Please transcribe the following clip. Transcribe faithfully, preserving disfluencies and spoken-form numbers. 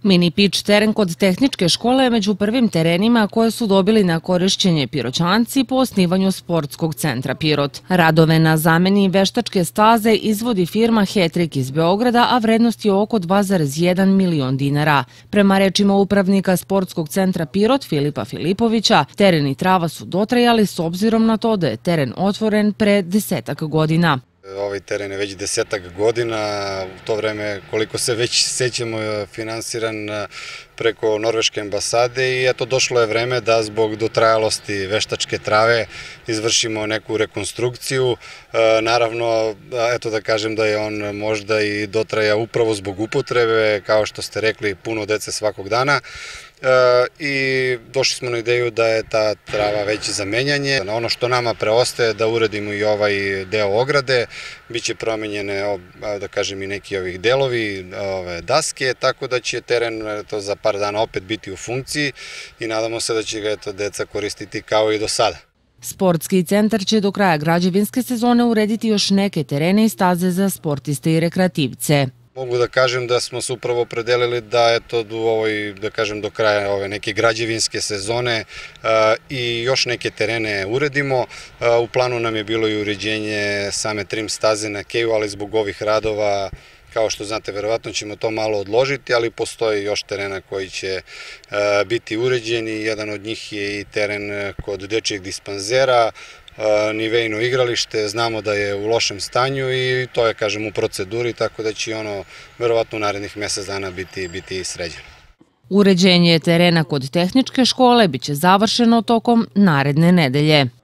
Mini pič teren kod tehničke škole je među prvim terenima koje su dobili na korišćenje Piroćanci po osnivanju sportskog centra Pirot. Radove na zameni veštačke staze izvodi firma Hetrik iz Beograda, a vrednost je oko dva zarez jedan milion dinara. Prema rečima upravnika sportskog centra Pirot Filipa Filipovića, teren i trava su dotrajali s obzirom na to da je teren otvoren pre desetak godina. Ovaj teren je već desetak godina, u to vreme koliko se već sećamo finansiran preko Norveške ambasade i eto došlo je vreme da zbog dotrajalosti veštačke trave izvršimo neku rekonstrukciju. Naravno, eto da kažem da je on možda i dotraja upravo zbog upotrebe, kao što ste rekli, puno dece svakog dana. I došli smo na ideju da je ta trava već za menjanje. Ono što nama preostaje da uredimo i ovaj deo ograde, biće promenjene, da kažem, i neki ovih delovi, ove daske, tako da će teren to za par dana opet biti u funkciji i nadamo se da će ga eto deca koristiti kao i do sada. Sportski centar će do kraja građevinske sezone urediti još neke terene i staze za sportiste i rekreativce. Mogu da kažem da smo se upravo opredelili da eto do ovoj, da kažem, do kraja ove neke građevinske sezone i još neke terene uredimo. U planu nam je bilo i uređenje same trim staze na keju, ali zbog ovih radova, kao što znate, verovatno ćemo to malo odložiti, ali postoji još terena koji će biti uređeni. Jedan od njih je i teren kod dečijeg dispanzera, nivejno igralište, znamo da je u lošem stanju i to je, kažem, u proceduri, tako da će ono verovatno u narednih mesec dana biti, biti sređeno. Uređenje terena kod tehničke škole biće završeno tokom naredne nedelje.